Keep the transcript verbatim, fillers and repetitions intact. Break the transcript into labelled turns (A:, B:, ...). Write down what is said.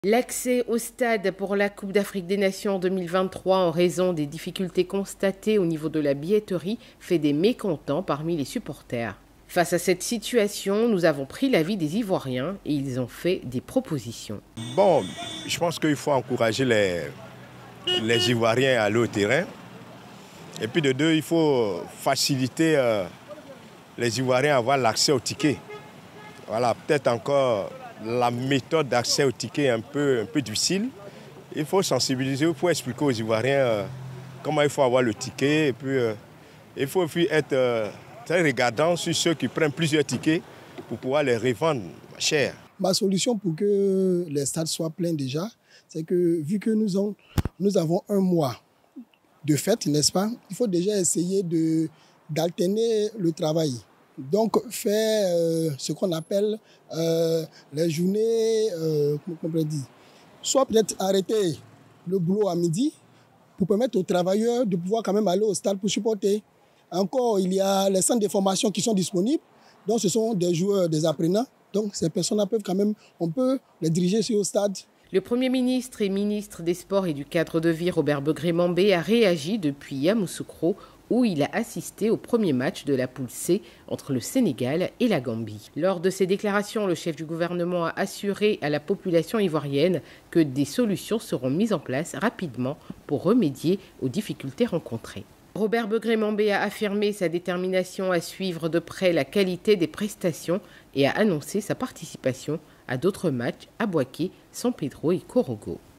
A: L'accès au stade pour la Coupe d'Afrique des Nations deux mille vingt-trois en raison des difficultés constatées au niveau de la billetterie fait des mécontents parmi les supporters. Face à cette situation, nous avons pris l'avis des Ivoiriens et ils ont fait des propositions.
B: Bon, je pense qu'il faut encourager les, les Ivoiriens à aller au terrain. Et puis de deux, il faut faciliter euh, les Ivoiriens à avoir l'accès au ticket. Voilà, peut-être encore la méthode d'accès au ticket est un peu, un peu difficile. Il faut sensibiliser, il faut expliquer aux Ivoiriens euh, comment il faut avoir le ticket. Et puis, euh, il faut aussi être euh, très regardant sur ceux qui prennent plusieurs tickets pour pouvoir les revendre cher.
C: Ma solution pour que les stades soient pleins déjà, c'est que vu que nous, ont, nous avons un mois de fête, n'est-ce pas, il faut déjà essayer de, d'alterner le travail. Donc, faire euh, ce qu'on appelle euh, les journées, euh, comment on peut dire, soit peut-être arrêter le boulot à midi pour permettre aux travailleurs de pouvoir quand même aller au stade pour supporter. Encore, il y a les centres de formation qui sont disponibles, donc ce sont des joueurs, des apprenants. Donc, ces personnes peuvent quand même, on peut les diriger sur le stade.
A: Le Premier ministre et ministre des Sports et du Cadre de vie, Robert Begré-Mambé, a réagi depuis Yamoussoukro, où il a assisté au premier match de la poule C entre le Sénégal et la Gambie. Lors de ses déclarations, le chef du gouvernement a assuré à la population ivoirienne que des solutions seront mises en place rapidement pour remédier aux difficultés rencontrées. Robert Begré-Mambé a affirmé sa détermination à suivre de près la qualité des prestations et a annoncé sa participation à d'autres matchs à Bouaké, San Pedro et Korogo.